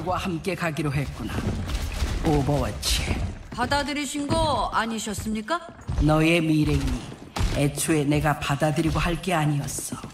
아들과 함께 가기로 했구나. 오버워치. 받아들이신 거 아니셨습니까? 너의 미래이니 애초에 내가 받아들이고 할 게 아니었어.